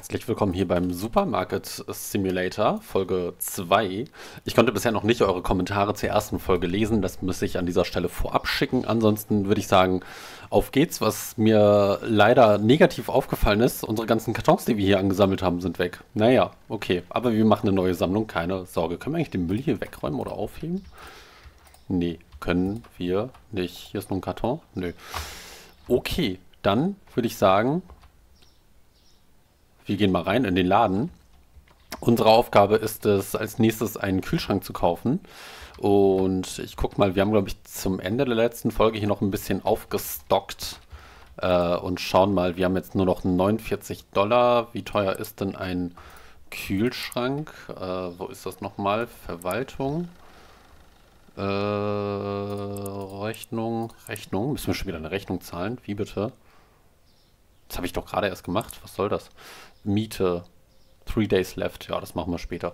Herzlich willkommen hier beim Supermarket Simulator Folge 2. Ich konnte bisher noch nicht eure Kommentare zur ersten Folge lesen, das müsste ich an dieser Stelle vorab schicken. Ansonsten würde ich sagen, auf geht's. Was mir leider negativ aufgefallen ist, unsere ganzen Kartons, die wir hier angesammelt haben, sind weg. Naja, okay, aber wir machen eine neue Sammlung, keine Sorge. Können wir eigentlich den Müll hier wegräumen oder aufheben? Nee, können wir nicht. Hier ist noch ein Karton? Nö. Okay, dann würde ich sagen, wir gehen mal rein in den Laden. Unsere Aufgabe ist es, als nächstes einen Kühlschrank zu kaufen. Und ich guck mal, wir haben, glaube ich, zum Ende der letzten Folge hier noch ein bisschen aufgestockt. Und schauen mal, wir haben jetzt nur noch 49 Dollar. Wie teuer ist denn ein Kühlschrank? Wo ist das nochmal? Verwaltung. Rechnung. Müssen wir schon wieder eine Rechnung zahlen? Wie bitte? Das habe ich doch gerade erst gemacht. Was soll das? Miete. 3 days left. Ja, das machen wir später.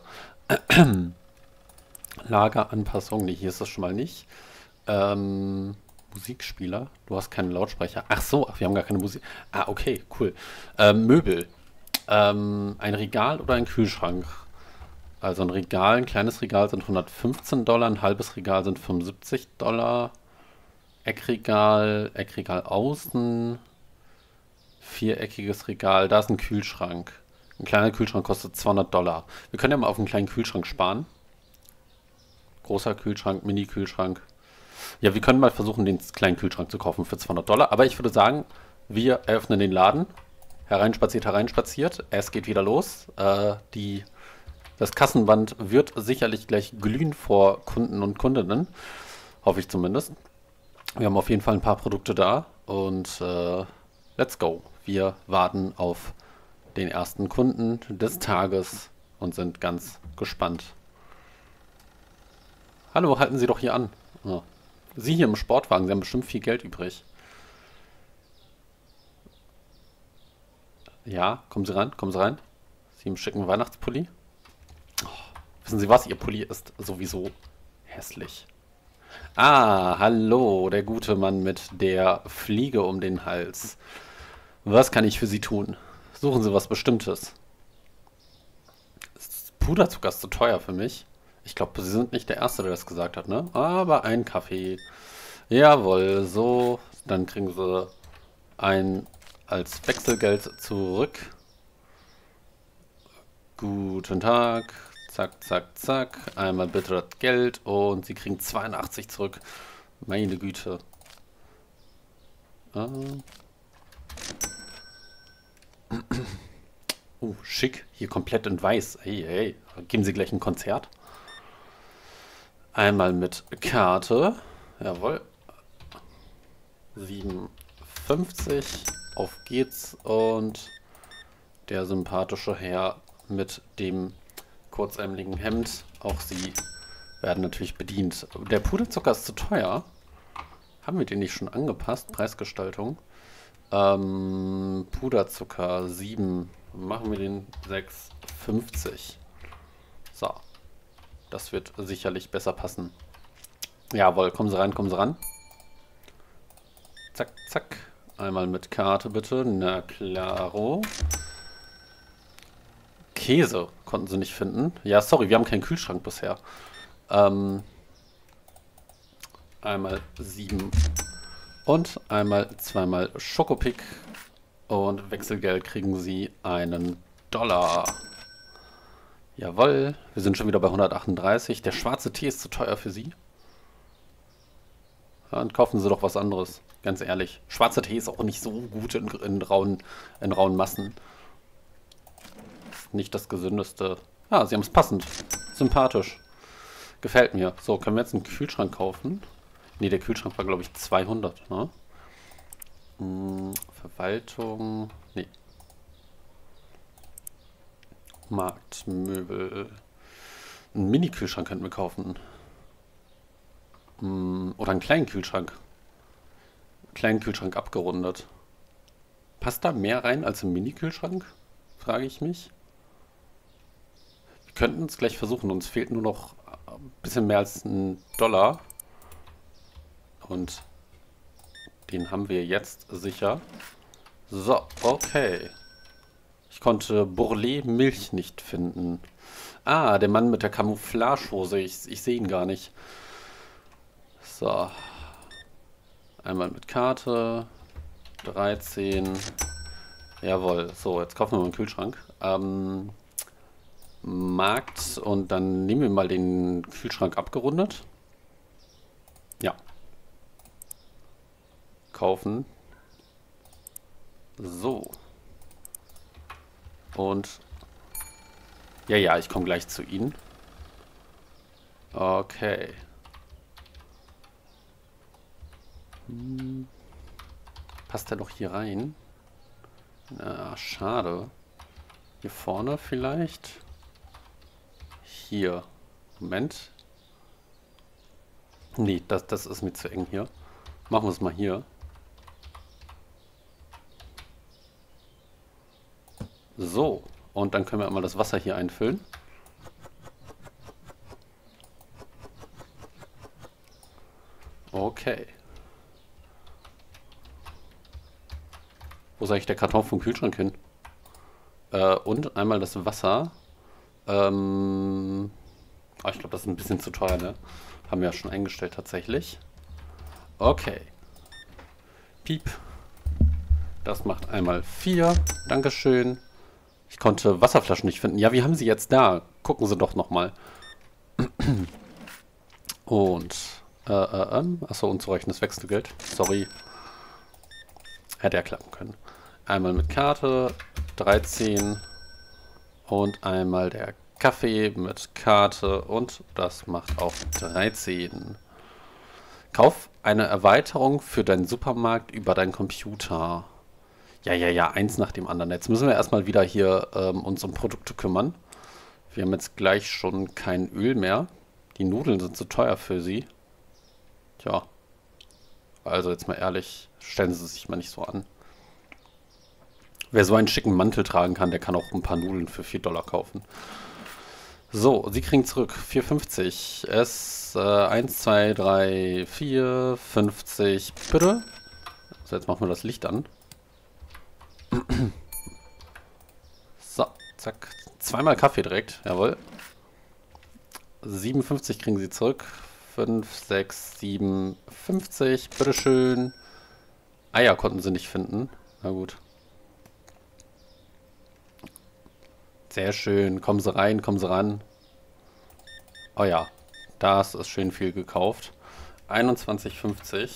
Lageranpassung. Nee, hier ist das schon mal nicht. Musikspieler. Du hast keinen Lautsprecher. Ach so, wir haben gar keine Musik. Ah, okay, cool. Möbel. Ein Regal oder ein Kühlschrank? Also ein Regal, ein kleines Regal sind 115 Dollar, ein halbes Regal sind 75 Dollar. Eckregal außen. Viereckiges Regal, da ist ein Kühlschrank. Ein kleiner Kühlschrank kostet 200 Dollar. Wir können ja mal auf einen kleinen Kühlschrank sparen. Großer Kühlschrank, Mini-Kühlschrank. Ja, wir können mal versuchen, den kleinen Kühlschrank zu kaufen für 200 Dollar. Aber ich würde sagen, wir eröffnen den Laden. Hereinspaziert. Es geht wieder los. Das Kassenband wird sicherlich gleich glühen vor Kunden und Kundinnen. Hoffe ich zumindest. Wir haben auf jeden Fall ein paar Produkte da. Und let's go. Wir warten auf den ersten Kunden des Tages und sind ganz gespannt. Hallo, halten Sie doch hier an. Oh. Sie hier im Sportwagen, Sie haben bestimmt viel Geld übrig. Ja, kommen Sie rein, kommen Sie rein. Sie im schicken Weihnachtspulli. Wissen Sie was, Ihr Pulli ist sowieso hässlich. Ah, hallo, der gute Mann mit der Fliege um den Hals. Was kann ich für Sie tun? Suchen Sie was Bestimmtes. Puderzucker ist zu teuer für mich. Ich glaube, Sie sind nicht der Erste, der das gesagt hat, ne? Aber ein Kaffee. Jawohl, so. Dann kriegen Sie ein als Wechselgeld zurück. Guten Tag. Zack, zack, zack. Einmal bitte das Geld und Sie kriegen 82 zurück. Meine Güte. Oh, schick. Hier komplett in weiß. Hey, hey. Geben Sie gleich ein Konzert. Einmal mit Karte. Jawohl. 57. Auf geht's. Und der sympathische Herr mit dem kurzärmeligen Hemd. Auch Sie werden natürlich bedient. Der Puderzucker ist zu teuer. Haben wir den nicht schon angepasst? Preisgestaltung. Puderzucker 7. Machen wir den 6,50. So. Das wird sicherlich besser passen. Jawohl, kommen Sie rein, kommen Sie ran. Zack, zack. Einmal mit Karte bitte. Na klaro. Käse konnten Sie nicht finden. Ja, sorry, wir haben keinen Kühlschrank bisher. Einmal 7 und einmal zweimal Schokopick. Und Wechselgeld kriegen Sie einen Dollar. Jawohl, wir sind schon wieder bei 138. Der schwarze Tee ist zu teuer für Sie. Ja, dann kaufen Sie doch was anderes. Ganz ehrlich. Schwarzer Tee ist auch nicht so gut in rauen Massen. Ist nicht das gesündeste. Ah, Sie haben es passend. Sympathisch. Gefällt mir. So, können wir jetzt einen Kühlschrank kaufen? Ne, der Kühlschrank war, glaube ich, 200, ne? Verwaltung. Nee. Marktmöbel. Einen Mini-Kühlschrank könnten wir kaufen. Oder einen kleinen Kühlschrank. Kleinen Kühlschrank abgerundet. Passt da mehr rein als im Mini-Kühlschrank? Frage ich mich. Wir könnten es gleich versuchen. Uns fehlt nur noch ein bisschen mehr als ein Dollar. Und den haben wir jetzt sicher. So, okay. Ich konnte Bourlet Milch nicht finden. Ah, der Mann mit der Camouflagehose. Ich sehe ihn gar nicht. So. Einmal mit Karte. 13. Jawohl. So, jetzt kaufen wir mal einen Kühlschrank. Markt. Und dann nehmen wir mal den Kühlschrank abgerundet. Ja. Kaufen. So. Und ja, ich komme gleich zu Ihnen. Okay. Passt der doch hier rein? Na, schade. Hier vorne vielleicht? Hier. Moment. Nee, das ist mir zu eng hier. Machen wir es mal hier. So. Und dann können wir einmal das Wasser hier einfüllen. Okay. Wo ist eigentlich der Karton vom Kühlschrank hin? Und einmal das Wasser. Ich glaube, das ist ein bisschen zu teuer, ne? Haben wir ja schon eingestellt tatsächlich. Okay. Piep. Das macht einmal 4. Dankeschön. Ich konnte Wasserflaschen nicht finden. Ja, wie haben Sie jetzt da? Gucken Sie doch nochmal. Und, achso, unzureichendes Wechselgeld. Sorry. Hätte ja klappen können. Einmal mit Karte, 13. Und einmal der Kaffee mit Karte. Und das macht auch 13. Kauf eine Erweiterung für deinen Supermarkt über deinen Computer. Ja, eins nach dem anderen. Jetzt müssen wir erstmal wieder hier uns um Produkte kümmern. Wir haben jetzt gleich schon kein Öl mehr. Die Nudeln sind zu teuer für sie. Tja. Also jetzt mal ehrlich, stellen Sie sich mal nicht so an. Wer so einen schicken Mantel tragen kann, der kann auch ein paar Nudeln für $4 kaufen. So, Sie kriegen zurück 4,50. Es 1, 2, 3, 4, 50. Bitte. So, jetzt machen wir das Licht an. So, zack. Zweimal Kaffee direkt. Jawohl. 57 kriegen Sie zurück. 5, 6, 7, 50. Bitteschön. Eier konnten Sie nicht finden. Na gut. Sehr schön. Kommen Sie rein, kommen Sie ran. Oh ja, das ist schön viel gekauft. 21,50.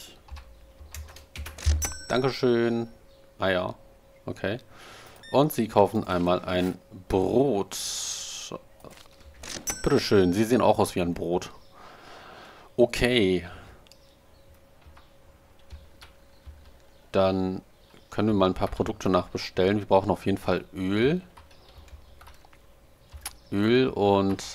Dankeschön. Ah ja, okay. Und Sie kaufen einmal ein Brot. Bitteschön, Sie sehen auch aus wie ein Brot. Okay. Dann können wir mal ein paar Produkte nachbestellen. Wir brauchen auf jeden Fall Öl. Öl und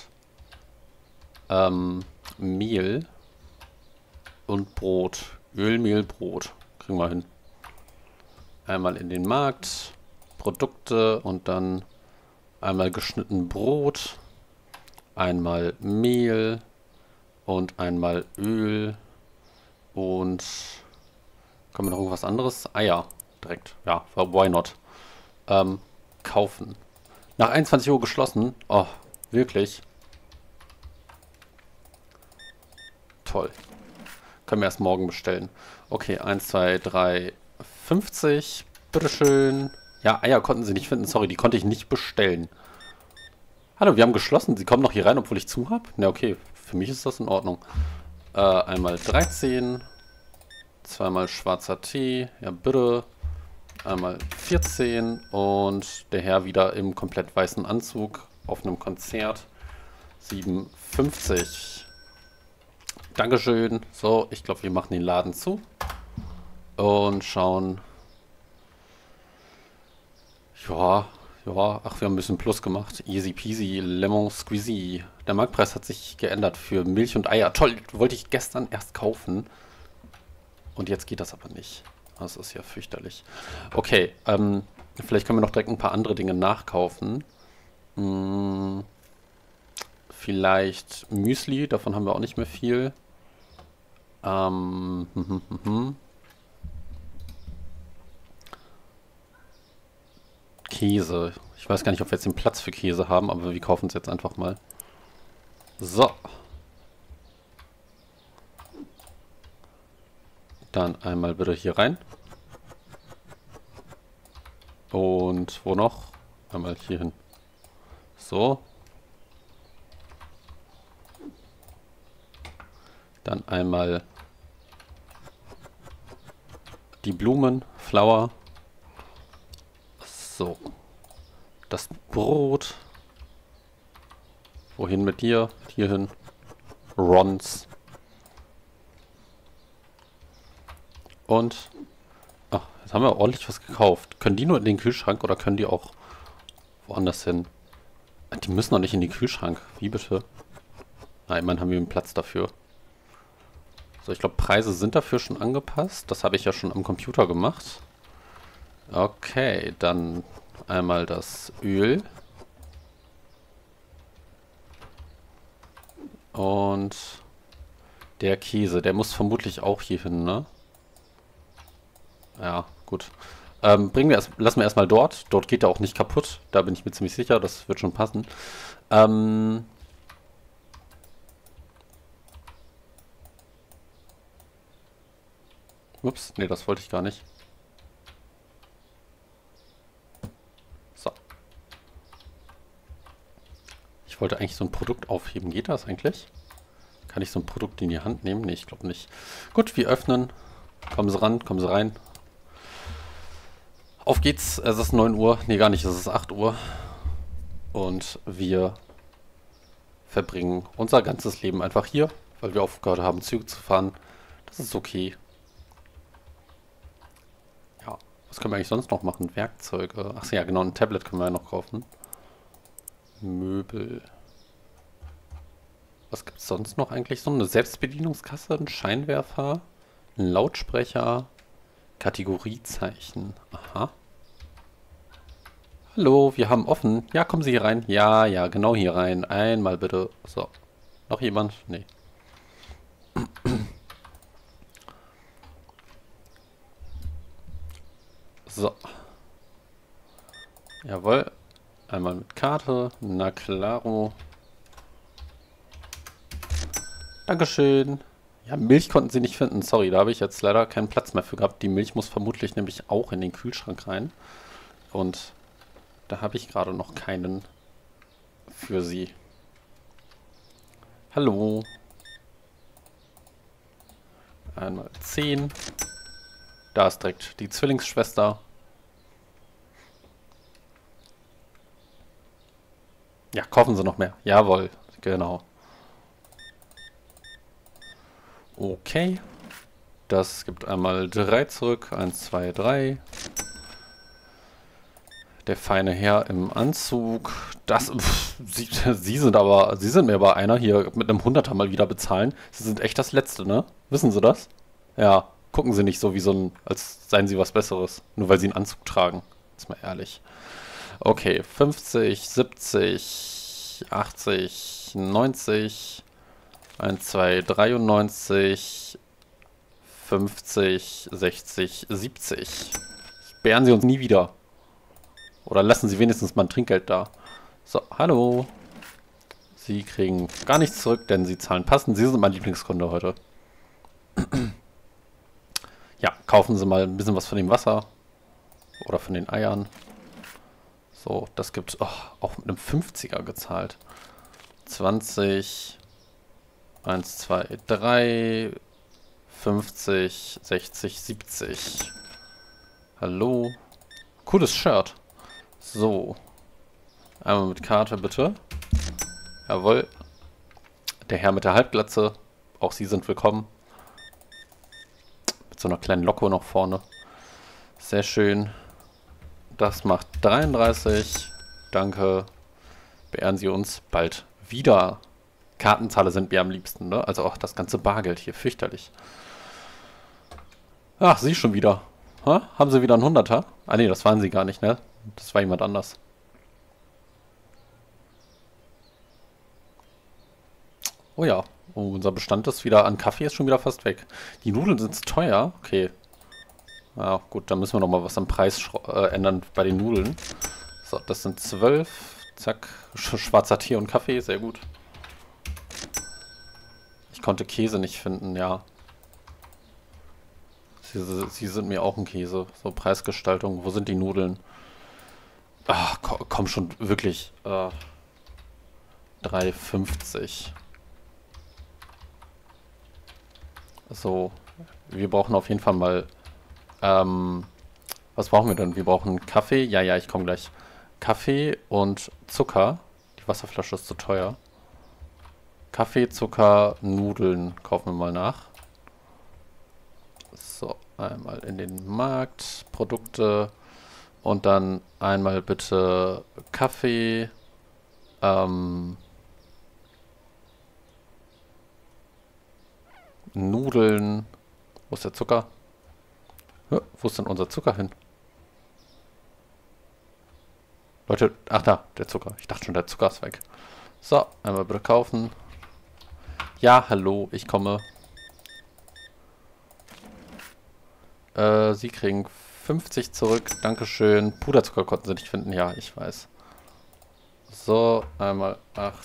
Mehl und Brot. Öl, Mehl, Brot. Kriegen wir hin. Einmal in den Markt. Produkte und dann einmal geschnitten Brot. Einmal Mehl und einmal Öl. Und kommen wir noch irgendwas anderes? Eier. Direkt. Ja, why not? Kaufen. Nach 21 Uhr geschlossen. Oh, wirklich. Toll. Können wir erst morgen bestellen. Okay, 1, 2, 3, 50. Bitteschön. Ja, Eier konnten Sie nicht finden. Sorry, die konnte ich nicht bestellen. Hallo, wir haben geschlossen. Sie kommen noch hier rein, obwohl ich zu habe? Na, okay. Für mich ist das in Ordnung. Einmal 13. Zweimal schwarzer Tee. Ja, bitte. Einmal 14 und der Herr wieder im komplett weißen Anzug auf einem Konzert. 57. Dankeschön. So, ich glaube, wir machen den Laden zu und schauen. Ja, ach, wir haben ein bisschen Plus gemacht. Easy peasy, lemon squeezy. Der Marktpreis hat sich geändert für Milch und Eier. Toll, wollte ich gestern erst kaufen. Und jetzt geht das aber nicht. Das ist ja fürchterlich. Okay, vielleicht können wir noch direkt ein paar andere Dinge nachkaufen. Vielleicht Müsli, davon haben wir auch nicht mehr viel. Käse. Ich weiß gar nicht, ob wir jetzt den Platz für Käse haben, aber wir kaufen es jetzt einfach mal. So. Dann einmal bitte hier rein. Und wo noch? Einmal hier hin. So. Dann einmal die Blumen, Flower. So. Das Brot. Wohin mit dir? Hierhin. Rons. Und... Ach, jetzt haben wir ordentlich was gekauft. Können die nur in den Kühlschrank oder können die auch woanders hin? Die müssen doch nicht in den Kühlschrank. Wie bitte? Nein, immerhin haben wir einen Platz dafür. So, ich glaube, Preise sind dafür schon angepasst. Das habe ich ja schon am Computer gemacht. Okay, dann einmal das Öl. Und der Käse, der muss vermutlich auch hier hin, ne? Ja, gut. Lassen wir erstmal dort. Dort geht er auch nicht kaputt. Da bin ich mir ziemlich sicher, das wird schon passen. Ups, nee, das wollte ich gar nicht. So. Ich wollte eigentlich so ein Produkt aufheben. Geht das eigentlich? Kann ich so ein Produkt in die Hand nehmen? Nee, ich glaube nicht. Gut, wir öffnen. Kommen Sie ran, kommen Sie rein. Auf geht's. Es ist 9 Uhr. Nee, gar nicht. Es ist 8 Uhr. Und wir verbringen unser ganzes Leben einfach hier, weil wir aufgehört haben, Züge zu fahren. Das ist okay. Ja. Was können wir eigentlich sonst noch machen? Werkzeuge. Ach ja, genau. Ein Tablet können wir ja noch kaufen. Möbel. Was gibt es sonst noch eigentlich? So eine Selbstbedienungskasse, ein Scheinwerfer, ein Lautsprecher, Kategoriezeichen. Aha. Hallo, wir haben offen. Ja, kommen Sie hier rein. Ja, ja, genau hier rein. Einmal bitte. So. Noch jemand? Nee. So. Jawohl. Einmal mit Karte. Na klaro. Dankeschön. Ja, Milch konnten sie nicht finden. Sorry, da habe ich jetzt leider keinen Platz mehr für gehabt. Die Milch muss vermutlich nämlich auch in den Kühlschrank rein. Und da habe ich gerade noch keinen für sie. Hallo. Einmal 10. Da ist direkt die Zwillingsschwester. Ja, kaufen Sie noch mehr. Jawohl, genau. Okay. Das gibt einmal 3 zurück. 1, 2, 3. Der feine Herr im Anzug. Das. Sie sind mir aber einer hier mit einem 100er mal wieder bezahlen. Sie sind echt das Letzte, ne? Wissen Sie das? Ja. Gucken Sie nicht so wie so ein, als seien Sie was Besseres. Nur weil Sie einen Anzug tragen. Ist mal ehrlich. Okay. 50, 70, 80, 90. 1, 2, 93, 50, 60, 70. Sperren Sie uns nie wieder. Oder lassen Sie wenigstens mal ein Trinkgeld da. So, hallo. Sie kriegen gar nichts zurück, denn Sie zahlen passend. Sie sind mein Lieblingskunde heute. Ja, kaufen Sie mal ein bisschen was von dem Wasser. Oder von den Eiern. So, das gibt auch mit einem 50er gezahlt. 20... 1, 2, 3, 50, 60, 70. Hallo. Cooles Shirt. So. Einmal mit Karte, bitte. Jawohl. Der Herr mit der Halbglatze. Auch Sie sind willkommen. Mit so einer kleinen Locke noch vorne. Sehr schön. Das macht 33. Danke. Beehren Sie uns bald wieder. Kartenzahler sind mir am liebsten, ne? Also auch das ganze Bargeld hier, fürchterlich. Ach, Sie schon wieder. Ha? Haben Sie wieder einen 100er? Ah ne, das waren Sie gar nicht, ne? Das war jemand anders. Oh ja, oh, unser Bestand ist wieder an Kaffee, ist schon wieder fast weg. Die Nudeln sind teuer. Okay. Ja, gut, dann müssen wir noch mal was am Preis ändern bei den Nudeln. So, das sind 12. Zack. Schwarzer Tee und Kaffee, sehr gut. Ich konnte Käse nicht finden, ja. Sie sind mir auch ein Käse. So, Preisgestaltung. Wo sind die Nudeln? Ach, komm schon, wirklich. 3,50. So, wir brauchen auf jeden Fall mal. Was brauchen wir denn? Wir brauchen Kaffee. Ja, ja, ich komme gleich. Kaffee und Zucker. Die Wasserflasche ist zu teuer. Kaffee, Zucker, Nudeln kaufen wir mal nach. So, einmal in den Markt, Produkte und dann einmal bitte Kaffee, Nudeln. Wo ist der Zucker? Wo ist denn unser Zucker hin? Leute, ach da, der Zucker. Ich dachte schon, der Zucker ist weg. So, einmal bitte kaufen. Ja, hallo, ich komme. Sie kriegen 50 zurück. Dankeschön. Puderzucker konnten sie nicht finden. Ja, ich weiß. So, einmal 8.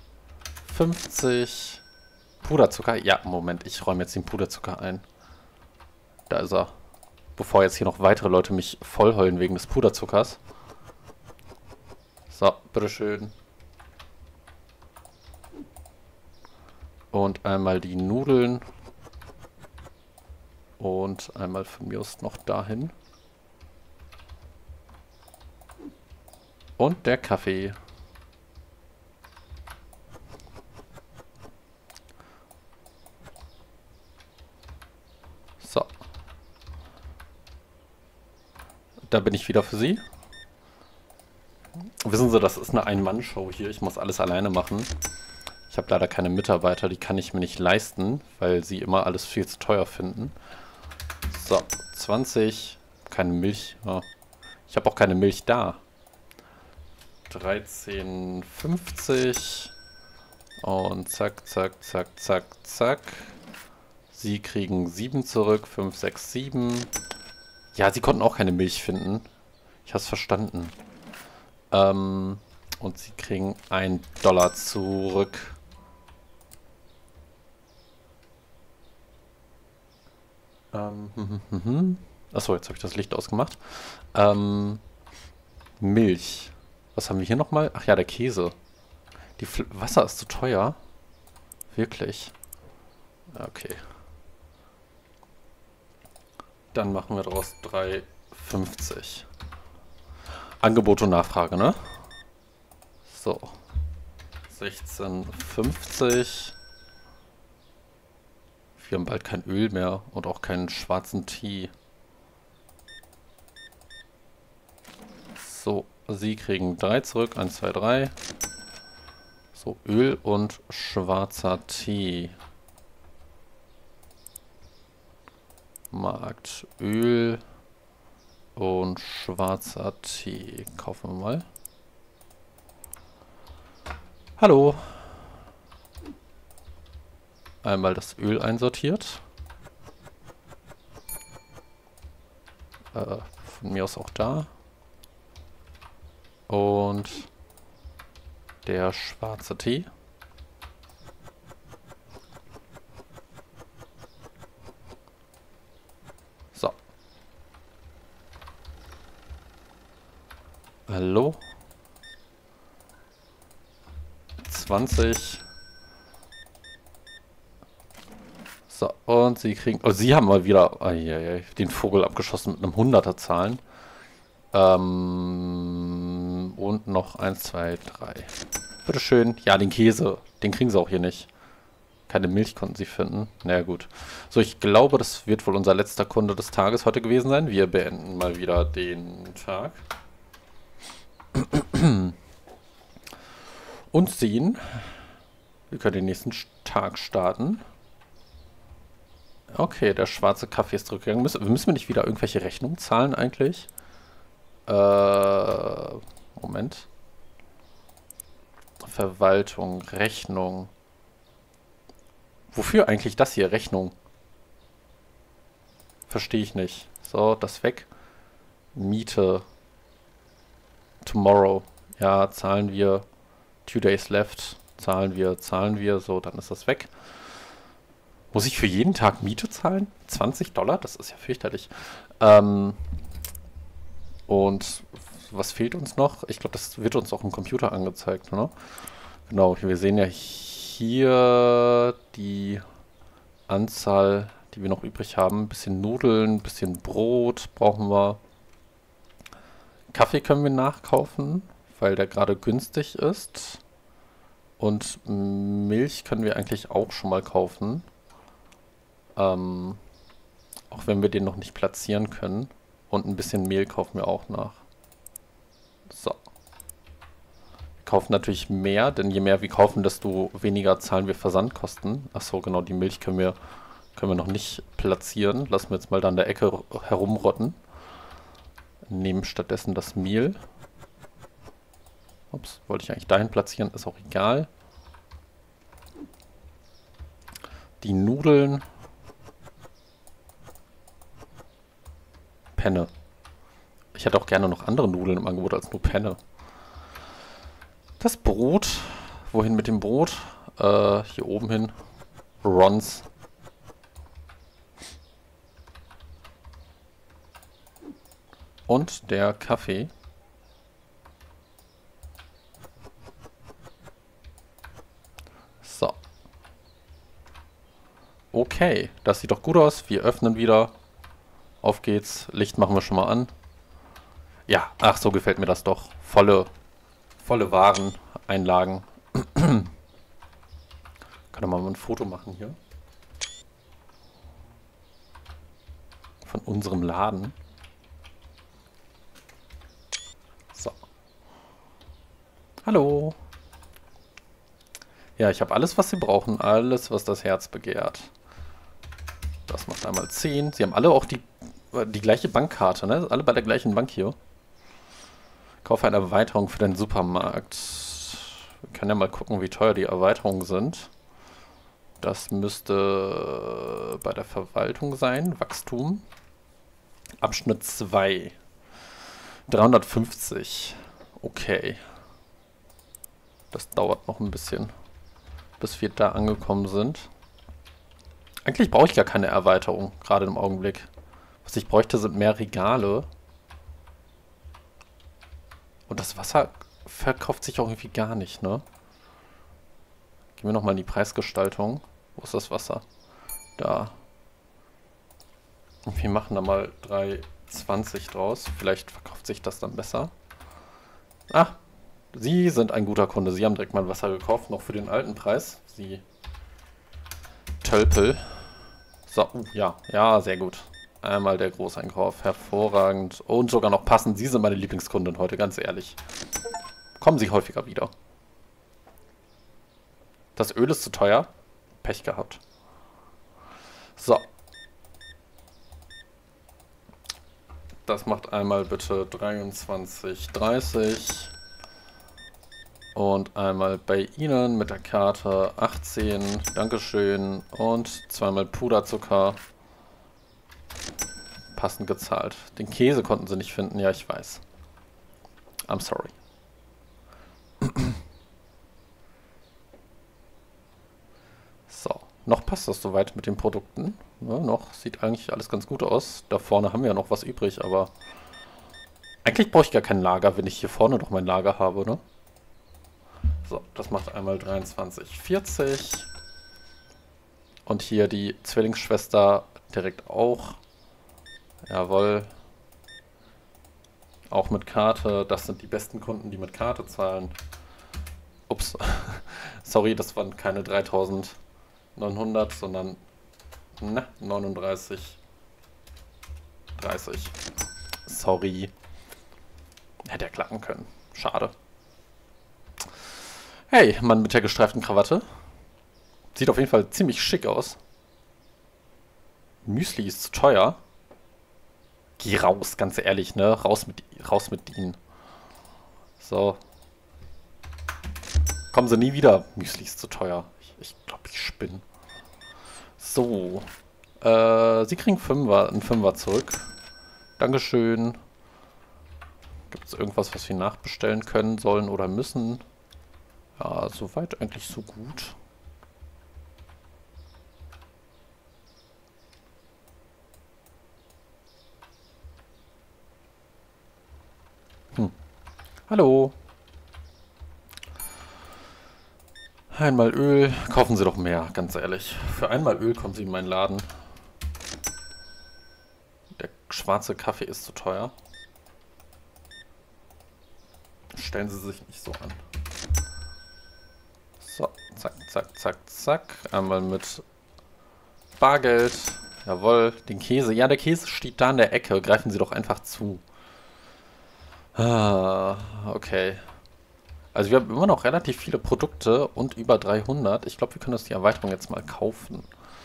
50. Puderzucker. Ja, Moment. Ich räume jetzt den Puderzucker ein. Da ist er. Bevor jetzt hier noch weitere Leute mich vollheulen wegen des Puderzuckers. So, bitteschön. Und einmal die Nudeln. Und einmal von mir aus noch dahin. Und der Kaffee. So. Da bin ich wieder für Sie. Wissen Sie, das ist eine Ein-Mann-Show hier. Ich muss alles alleine machen. Ich habe leider keine Mitarbeiter, die kann ich mir nicht leisten, weil sie immer alles viel zu teuer finden. So, 20. Keine Milch. Oh. Ich habe auch keine Milch da. 13,50. Und zack, zack, zack, zack, zack. Sie kriegen 7 zurück. 5, 6, 7. Ja, sie konnten auch keine Milch finden. Ich habe es verstanden. Und sie kriegen $1 zurück. Achso, jetzt habe ich das Licht ausgemacht. Milch. Was haben wir hier nochmal? Ach ja, der Käse. Wasser ist zu teuer. Wirklich. Okay. Dann machen wir daraus 3,50. Angebot und Nachfrage, ne? So. 16,50. Wir haben bald kein Öl mehr und auch keinen schwarzen Tee. So, Sie kriegen 3 zurück. 1, 2, 3. So, Öl und schwarzer Tee. Markt, Öl und schwarzer Tee. Kaufen wir mal. Hallo. Einmal das Öl einsortiert. Von mir aus auch da. Und der schwarze Tee. So. Hallo. 20. So, und Sie kriegen... Oh, Sie haben mal wieder den Vogel abgeschossen mit einem 100er-Zahlen. Und noch 1, 2, 3. Bitteschön. Ja, den Käse. Den kriegen Sie auch hier nicht. Keine Milch konnten Sie finden. Naja, gut. So, ich glaube, das wird wohl unser letzter Kunde des Tages heute gewesen sein. Wir beenden mal wieder den Tag. Und sehen. Wir können den nächsten Tag starten. Okay, der schwarze Kaffee ist zurückgegangen. Müssen wir nicht wieder irgendwelche Rechnungen zahlen eigentlich? Moment. Verwaltung, Rechnung. Wofür eigentlich das hier? Rechnung. Verstehe ich nicht. So, das weg. Miete. tomorrow. Ja, zahlen wir. 2 days left. Zahlen wir. So, dann ist das weg. Muss ich für jeden Tag Miete zahlen? $20? Das ist ja fürchterlich. Und was fehlt uns noch? Ich glaube, das wird uns auch im Computer angezeigt, ne? Genau, wir sehen ja hier die Anzahl, die wir noch übrig haben. Ein bisschen Nudeln, ein bisschen Brot brauchen wir. Kaffee können wir nachkaufen, weil der gerade günstig ist. Und Milch können wir eigentlich auch schon mal kaufen. Auch wenn wir den noch nicht platzieren können. Und ein bisschen Mehl kaufen wir auch nach. So. Wir kaufen natürlich mehr, denn je mehr wir kaufen, desto weniger zahlen wir Versandkosten. Achso, genau, die Milch können wir noch nicht platzieren. Lassen wir jetzt mal da in der Ecke herumrotten. Nehmen stattdessen das Mehl. Ups, wollte ich eigentlich dahin platzieren, ist auch egal. Die Nudeln. Penne. Ich hätte auch gerne noch andere Nudeln im Angebot als nur Penne. Das Brot. Wohin mit dem Brot? Hier oben hin. Rons. Und der Kaffee. So. Okay, das sieht doch gut aus. Wir öffnen wieder. Auf geht's. Licht machen wir schon mal an. Ja, ach, so gefällt mir das doch. Volle Wareneinlagen. Kann ich mal ein Foto machen hier. Von unserem Laden. So. Hallo. Ja, ich habe alles, was Sie brauchen. Alles, was das Herz begehrt. Das macht einmal 10. Sie haben alle auch die gleiche Bankkarte, ne? Alle bei der gleichen Bank hier. Kaufe eine Erweiterung für den Supermarkt. Wir können ja mal gucken, wie teuer die Erweiterungen sind. Das müsste bei der Verwaltung sein. Wachstum. Abschnitt 2. 350. Okay. Das dauert noch ein bisschen, bis wir da angekommen sind. Eigentlich brauche ich gar keine Erweiterung, gerade im Augenblick. Was ich bräuchte, sind mehr Regale. Und das Wasser verkauft sich auch irgendwie gar nicht, ne? Gehen wir nochmal in die Preisgestaltung. Wo ist das Wasser? Da. Und wir machen da mal 3,20 draus. Vielleicht verkauft sich das dann besser. Ah, Sie sind ein guter Kunde. Sie haben direkt mal Wasser gekauft, noch für den alten Preis. Sie Tölpel. So, ja, ja, sehr gut. Einmal der Großeinkauf, hervorragend. Und sogar noch passend. Sie sind meine Lieblingskundin heute, ganz ehrlich. Kommen Sie häufiger wieder. Das Öl ist zu teuer. Pech gehabt. So. Das macht einmal bitte 23,30. Und einmal bei Ihnen mit der Karte 18. Dankeschön. Und zweimal Puderzucker. Passend gezahlt. Den Käse konnten sie nicht finden. Ja, ich weiß. I'm sorry. So. Noch passt das soweit mit den Produkten. Ja, noch sieht eigentlich alles ganz gut aus. Da vorne haben wir ja noch was übrig, aber eigentlich brauche ich gar kein Lager, wenn ich hier vorne noch mein Lager habe, ne? So, das macht einmal 23,40. Und hier die Zwillingsschwester direkt auch. Jawohl. Auch mit Karte. Das sind die besten Kunden, die mit Karte zahlen. Ups. Sorry, das waren keine 3.900, sondern 39,30. Sorry. Hätte er klappen können. Schade. Hey, Mann mit der gestreiften Krawatte. Sieht auf jeden Fall ziemlich schick aus. Müsli ist zu teuer. Geh raus, ganz ehrlich, ne? Raus mit ihnen. So. Kommen sie nie wieder. Müsli ist zu teuer. Ich glaube, ich spinne. So. Sie kriegen einen Fünfer zurück. Dankeschön. Gibt es irgendwas, was wir nachbestellen können, sollen oder müssen? Ja, soweit eigentlich so gut. Hallo. Einmal Öl. Kaufen Sie doch mehr, ganz ehrlich. Für einmal Öl kommen Sie in meinen Laden. Der schwarze Kaffee ist zu teuer. Stellen Sie sich nicht so an. So, zack, zack, zack, zack. Einmal mit Bargeld. Jawohl, den Käse. Ja, der Käse steht da in der Ecke. Greifen Sie doch einfach zu. Ah, okay. Also wir haben immer noch relativ viele Produkte und über 300. Ich glaube, wir können uns die Erweiterung jetzt mal kaufen.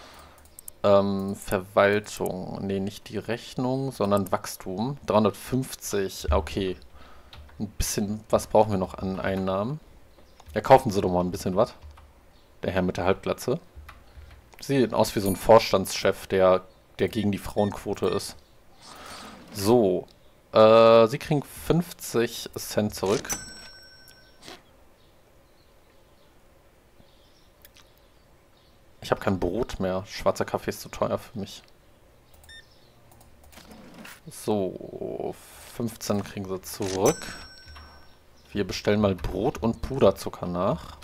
Verwaltung. Nee, nicht die Rechnung, sondern Wachstum. 350. Okay. Ein bisschen, was brauchen wir noch an Einnahmen? Ja, kaufen Sie doch mal ein bisschen was. Der Herr mit der Halbglatze. Sieht aus wie so ein Vorstandschef, der gegen die Frauenquote ist. So. Sie kriegen 50 Cent zurück. Ich habe kein Brot mehr. Schwarzer Kaffee ist zu teuer für mich. So, 15 kriegen sie zurück. Wir bestellen mal Brot und Puderzucker nach.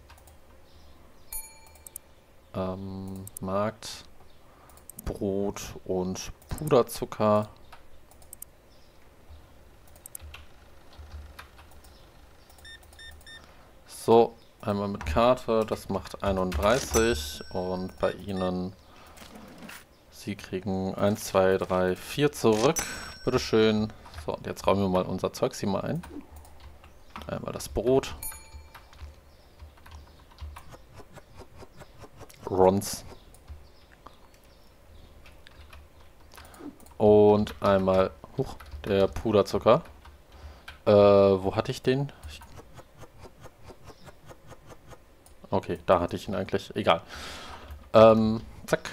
Markt, Brot und Puderzucker. So, einmal mit Karte, das macht 31 und bei Ihnen, Sie kriegen 1, 2, 3, 4 zurück. Bitteschön. So, und jetzt räumen wir mal unser Zeugs hier mal ein. Einmal das Brot. Rons. Und einmal, der Puderzucker. Wo hatte ich den? Okay, da hatte ich ihn eigentlich. Egal. Zack.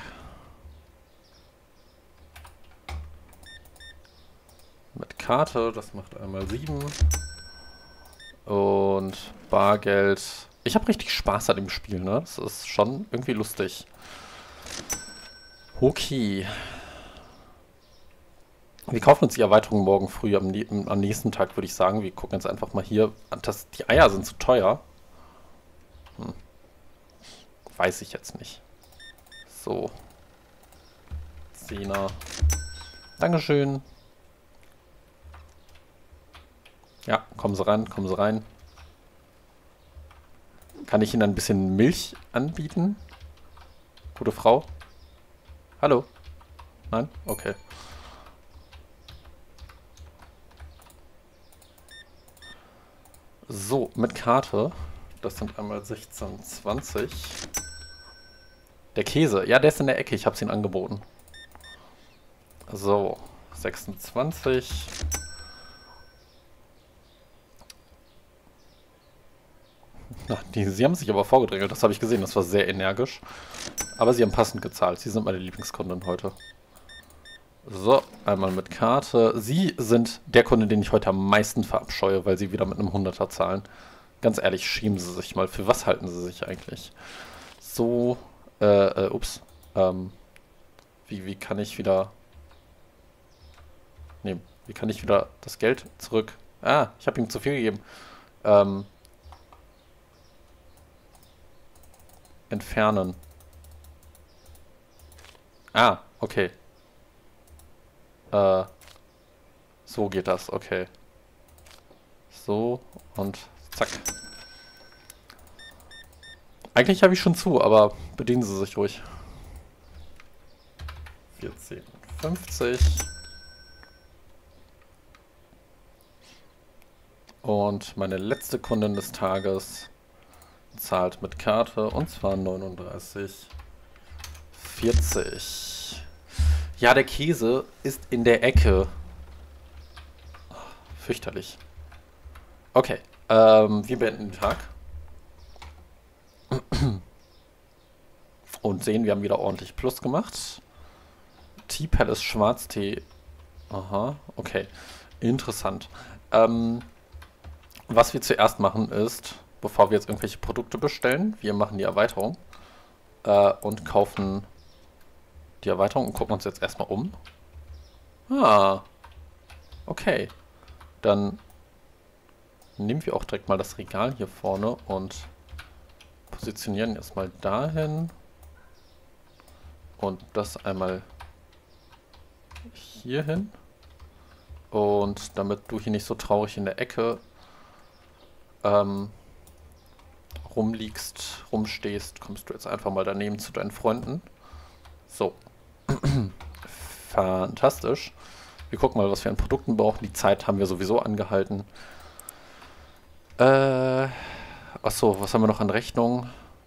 Mit Karte, das macht einmal 7. Und Bargeld. Ich habe richtig Spaß an dem Spiel, ne? Das ist schon irgendwie lustig. Okay. Wir kaufen uns die Erweiterung morgen früh am nächsten Tag, würde ich sagen. Wir gucken jetzt einfach mal hier. Die Eier sind zu teuer. Weiß ich jetzt nicht. So. 10er. Dankeschön. Ja, kommen Sie rein, kommen Sie rein. Kann ich Ihnen ein bisschen Milch anbieten? Gute Frau? Hallo? Nein? Okay. So, mit Karte. Das sind einmal 16, 20. Der Käse. Ja, der ist in der Ecke. Ich habe es Ihnen angeboten. So, 26. Na, Sie haben sich aber vorgedrängelt. Das habe ich gesehen. Das war sehr energisch. Aber Sie haben passend gezahlt. Sie sind meine Lieblingskundin heute. So, einmal mit Karte. Sie sind der Kunde, den ich heute am meisten verabscheue, weil Sie wieder mit einem 100er zahlen. Ganz ehrlich, schämen Sie sich mal. Für was halten Sie sich eigentlich? So, ups. Wie kann ich wieder... Nee, wie kann ich wieder das Geld zurück... Ah, ich habe ihm zu viel gegeben. Entfernen. Ah, okay. So geht das, okay. So und zack. Eigentlich habe ich schon zu, aber bedienen Sie sich ruhig. 14, 50. Und meine letzte Kundin des Tages zahlt mit Karte und zwar 39,40. Ja, der Käse ist in der Ecke. Fürchterlich. Okay, wir beenden den Tag. Und sehen, wir haben wieder ordentlich Plus gemacht. Tea Palace Schwarztee. Aha, okay. Interessant. Was wir zuerst machen ist, bevor wir jetzt irgendwelche Produkte bestellen, wir machen die Erweiterung und kaufen die Erweiterung und gucken uns jetzt erstmal um. Ah, okay. Dann nehmen wir auch direkt mal das Regal hier vorne und positionieren erstmal dahin. Und das einmal hier hin. Und damit du hier nicht so traurig in der Ecke rumliegst, rumstehst, kommst du jetzt einfach mal daneben zu deinen Freunden. So. Fantastisch. Wir gucken mal, was wir an Produkten brauchen. Die Zeit haben wir sowieso angehalten. Achso, was haben wir noch an Rechnungen?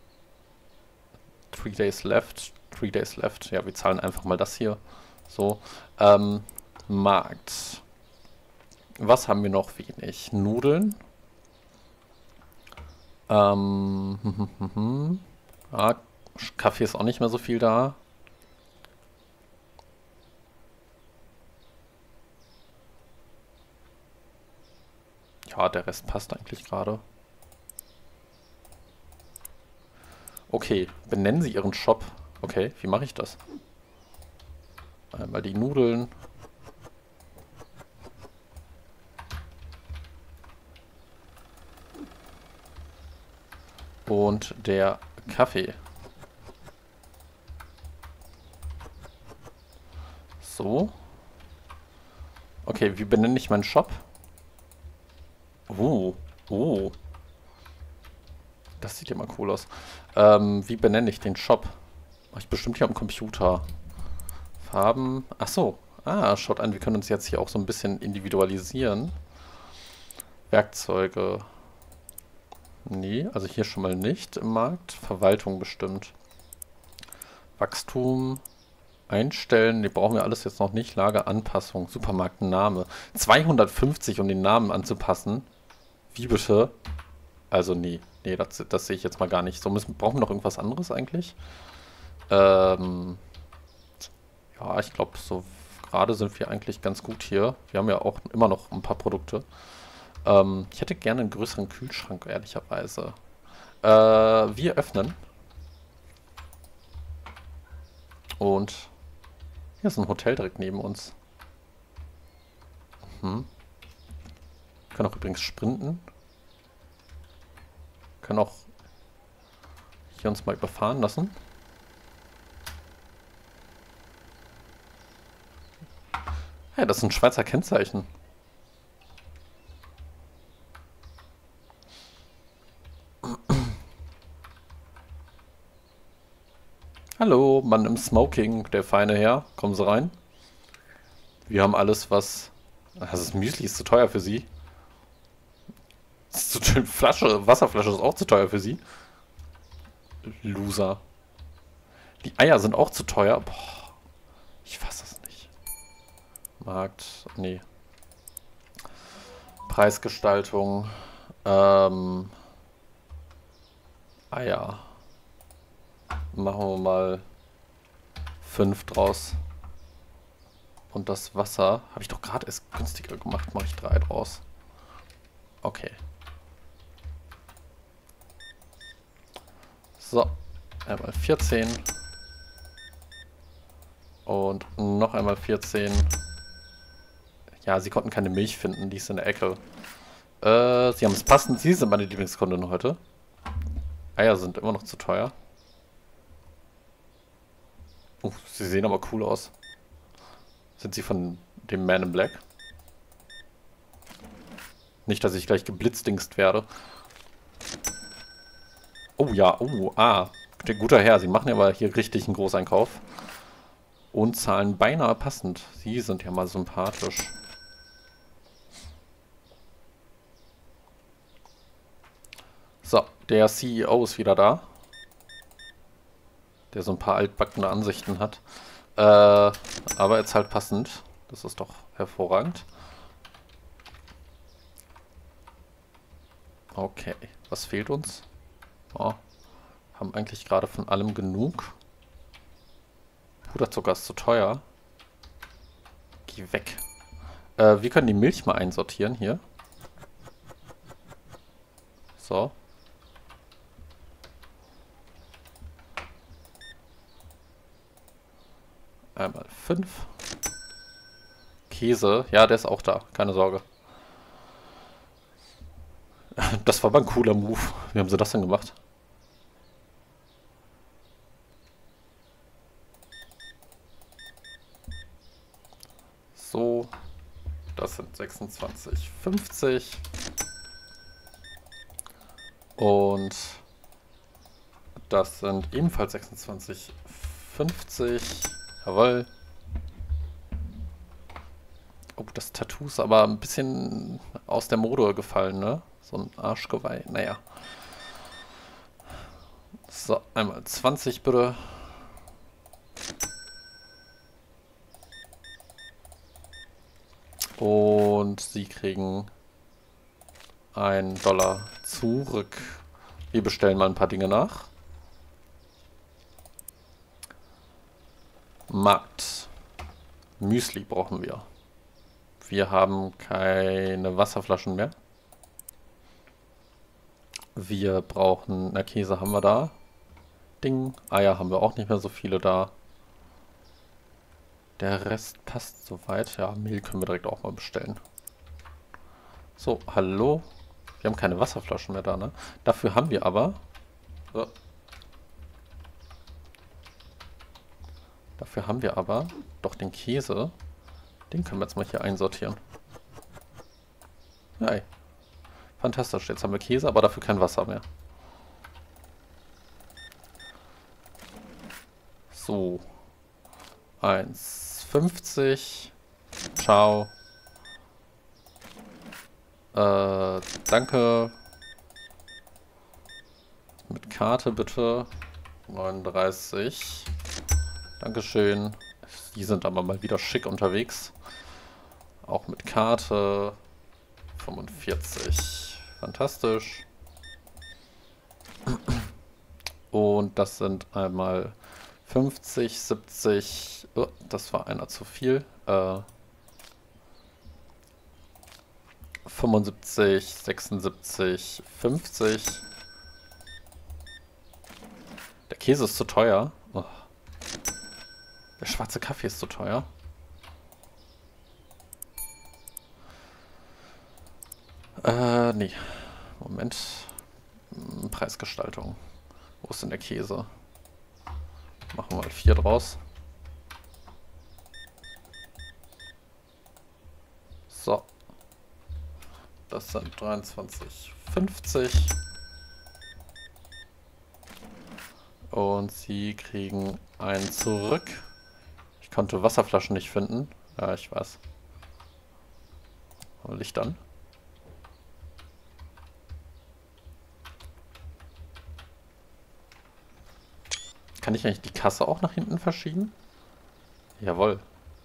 3 days left. 3 days left. Ja, wir zahlen einfach mal das hier. So. Markt. Was haben wir noch wenig? Nudeln. Ah, Kaffee ist auch nicht mehr so viel da. Ja, der Rest passt eigentlich gerade. Okay, benennen Sie Ihren Shop. Okay, wie mache ich das? Einmal die Nudeln. Und der Kaffee. So. Okay, wie benenne ich meinen Shop? Oh. Das sieht ja mal cool aus. Wie benenne ich den Shop? Mach ich bestimmt hier am Computer. Farben. Ach so. Ah, schaut an, wir können uns jetzt hier auch so ein bisschen individualisieren. Werkzeuge. Nee, also hier schon mal nicht im Markt. Verwaltung bestimmt. Wachstum. Einstellen. Die brauchen wir alles jetzt noch nicht. Lageranpassung. Supermarktname. 250, um den Namen anzupassen. Wie bitte? Also nee. Nee, das sehe ich jetzt mal gar nicht. So brauchen wir noch irgendwas anderes eigentlich? Ja, ich glaube, so gerade sind wir eigentlich ganz gut hier. Wir haben ja auch immer noch ein paar Produkte. Ich hätte gerne einen größeren Kühlschrank, ehrlicherweise. Wir öffnen. Und hier ist ein Hotel direkt neben uns. Wir können auch übrigens sprinten. Können auch hier uns mal überfahren lassen. Ja, das ist ein Schweizer Kennzeichen. Hallo, Mann im Smoking, der feine Herr. Kommen Sie rein. Wir haben alles, was... Das Müsli ist zu teuer für Sie. Das ist zu Flasche, Wasserflasche ist auch zu teuer für Sie. Loser. Die Eier sind auch zu teuer. Boah, ich fasse das nicht. Markt, nee. Preisgestaltung. Eier. Machen wir mal 5 draus. Und das Wasser habe ich doch gerade erst günstiger gemacht. Mache ich 3 draus. Okay. So. Einmal 14. Und noch einmal 14. Ja, sie konnten keine Milch finden. Die ist in der Ecke. Sie haben es passend. Sie sind meine Lieblingskundin heute. Eier sind immer noch zu teuer. Sie sehen aber cool aus. Sind sie von dem Man in Black? Nicht, dass ich gleich geblitzdingst werde. Oh ja, der guter Herr, Sie machen ja aber hier richtig einen Großeinkauf. Und zahlen beinahe passend. Sie sind ja mal sympathisch. So, der CEO ist wieder da. Der so ein paar altbackene Ansichten hat. Aber jetzt halt passend. Das ist doch hervorragend. Okay, was fehlt uns? Oh, haben eigentlich gerade von allem genug. Puderzucker ist zu teuer. Geh weg. Wir können die Milch mal einsortieren hier. So. Einmal 5. Käse. Ja, der ist auch da. Keine Sorge. Das war aber ein cooler Move. Wie haben sie das denn gemacht? So. Das sind 26,50. Und das sind ebenfalls 26,50. Jawohl. Oh, das Tattoo ist aber ein bisschen aus der Mode gefallen, ne? So ein Arschgeweih. Naja. So, einmal 20 bitte. Und Sie kriegen $1 zurück. Wir bestellen mal ein paar Dinge nach. Markt. Müsli brauchen wir. Wir haben keine Wasserflaschen mehr. Wir brauchen, na, Käse haben wir da. Ding. Eier haben wir auch nicht mehr so viele da. Der Rest passt soweit. Ja, Mehl können wir direkt auch mal bestellen. So, hallo. Wir haben keine Wasserflaschen mehr da, ne? Dafür haben wir aber... So. Dafür haben wir aber doch den Käse. Den können wir jetzt mal hier einsortieren. Hey. Fantastisch. Jetzt haben wir Käse, aber dafür kein Wasser mehr. So. 1,50. Ciao. Danke. Mit Karte bitte. 39. Dankeschön. Die sind aber mal wieder schick unterwegs. Auch mit Karte. 45. Fantastisch. Und das sind einmal 50, 70. Oh, das war einer zu viel. 75, 76, 50. Der Käse ist zu teuer. Oh. Der schwarze Kaffee ist zu teuer. Nee. Moment. Preisgestaltung. Wo ist denn der Käse? Machen wir mal 4 draus. So. Das sind 23,50. Und Sie kriegen einen zurück. Ich konnte Wasserflaschen nicht finden. Ja, ich weiß. Licht an. Kann ich eigentlich die Kasse auch nach hinten verschieben? Jawohl.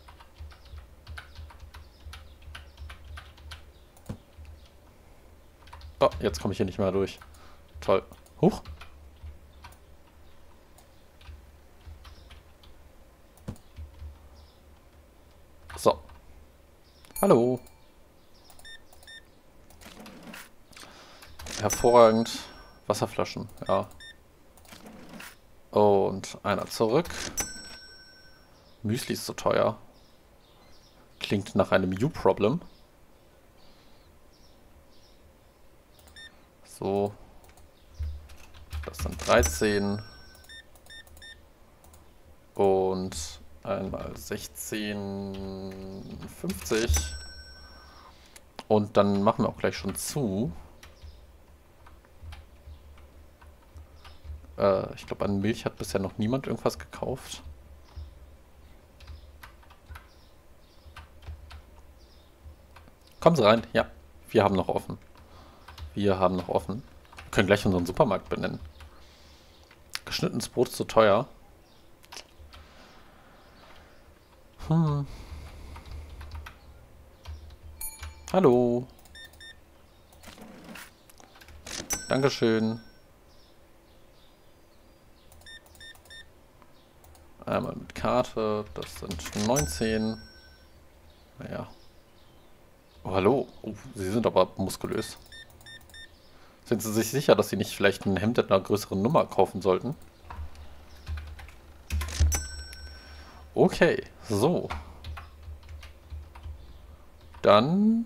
Oh, jetzt komme ich hier nicht mehr durch. Toll. Huch. So. Hallo. Hervorragend. Wasserflaschen, ja. Und einer zurück. Müsli ist so teuer. Klingt nach einem You-Problem. So. Das sind 13. Und einmal 16,50. Und dann machen wir auch gleich schon zu. Ich glaube, an Milch hat bisher noch niemand irgendwas gekauft. Kommen Sie rein. Ja, wir haben noch offen. Wir haben noch offen. Wir können gleich unseren Supermarkt benennen. Geschnittenes Brot ist zu teuer. Hallo. Dankeschön. Einmal mit Karte. Das sind 19. Naja. Oh, hallo. Oh, Sie sind aber muskulös. Sind Sie sich sicher, dass Sie nicht vielleicht ein Hemd mit einer größeren Nummer kaufen sollten? Okay, so. Dann...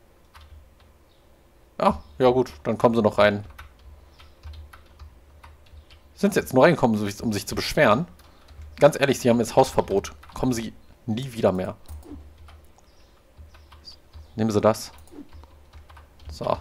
Ah, ja gut, dann kommen Sie noch rein. Sind Sie jetzt nur reingekommen, um sich zu beschweren? Ganz ehrlich, Sie haben jetzt Hausverbot. Kommen Sie nie wieder mehr. Nehmen Sie das. So.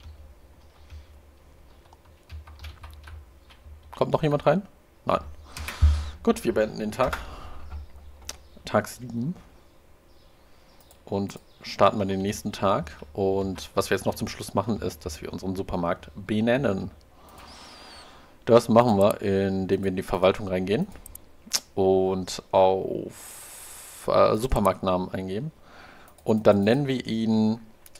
Kommt noch jemand rein? Nein. Gut, wir beenden den Tag. Tag 7. Und starten wir den nächsten Tag. Und was wir jetzt noch zum Schluss machen, ist, dass wir unseren Supermarkt benennen. Das machen wir, indem wir in die Verwaltung reingehen und auf Supermarktnamen eingeben. Und dann nennen wir ihn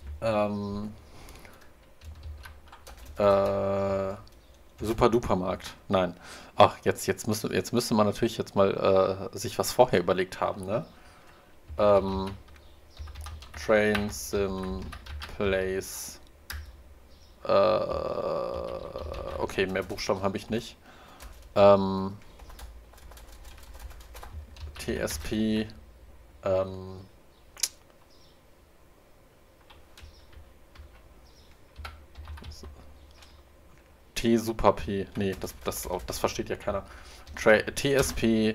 Super-Dupermarkt. Nein. Ach, jetzt müsste man natürlich jetzt mal sich was vorher überlegt haben, ne? Train Sim Place. Okay, mehr Buchstaben habe ich nicht. TSP. T Super P. Nee, das versteht ja keiner. TSP.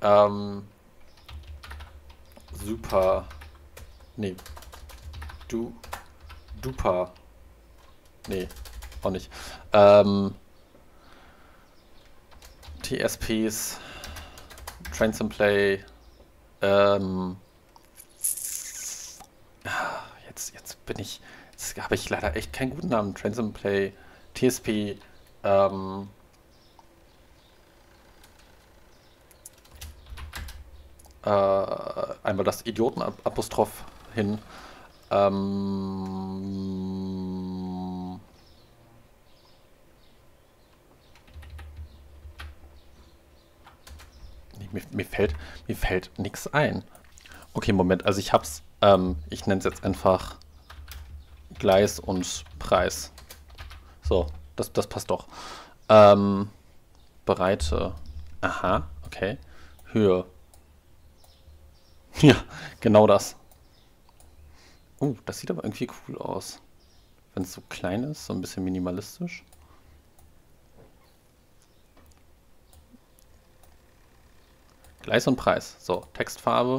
Super. Nee. Duper. Nee, auch nicht. TSPs. Trains and Play. Jetzt bin ich. Jetzt habe ich leider echt keinen guten Namen. Trains and Play. TSP. Einmal das Idioten-Apostroph hin. Nee, mir fällt nichts ein. Okay, Moment, also ich hab's. Ich nenne es jetzt einfach Gleis und Preis. So, das passt doch. Breite. Aha, okay. Höhe. Ja, genau das. Das sieht aber irgendwie cool aus. Wenn es so klein ist, so ein bisschen minimalistisch. Gleis und Preis. So, Textfarbe.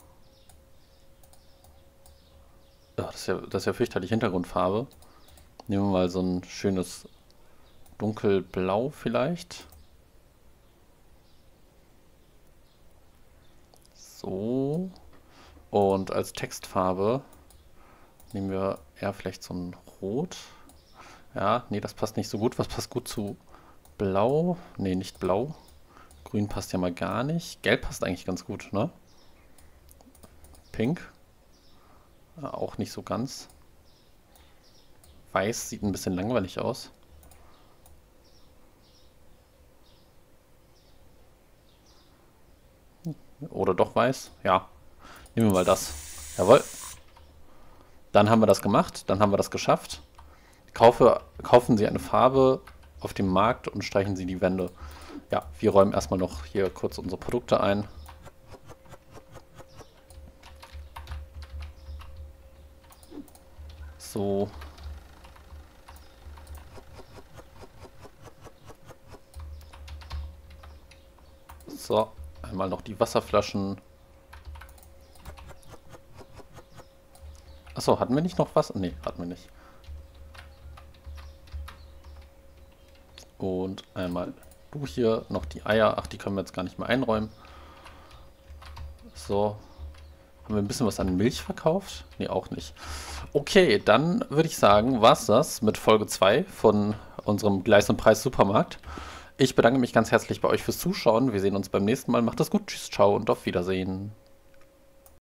Ja, das ist ja fürchterlich Hintergrundfarbe. Nehmen wir mal so ein schönes dunkelblau vielleicht. So. Und als Textfarbe nehmen wir eher vielleicht so ein Rot. Ja, nee, das passt nicht so gut. Was passt gut zu Blau? Nee, nicht Blau. Grün passt ja mal gar nicht. Gelb passt eigentlich ganz gut, ne? Pink. Auch nicht so ganz. Weiß sieht ein bisschen langweilig aus. Oder doch weiß? Ja. Nehmen wir mal das. Jawohl. Dann haben wir das gemacht. Dann haben wir das geschafft. Kaufen Sie eine Farbe auf dem Markt und streichen Sie die Wände. Ja, wir räumen erstmal noch hier kurz unsere Produkte ein. So. So, einmal noch die Wasserflaschen. Achso, hatten wir nicht noch was? Nee, hatten wir nicht. Und einmal du hier, noch die Eier. Ach, die können wir jetzt gar nicht mehr einräumen. So. Haben wir ein bisschen was an Milch verkauft? Nee, auch nicht. Okay, dann würde ich sagen, war's das mit Folge 2 von unserem Gleis und Preis Supermarkt. Ich bedanke mich ganz herzlich bei euch fürs Zuschauen. Wir sehen uns beim nächsten Mal. Macht es gut. Tschüss, ciao und auf Wiedersehen.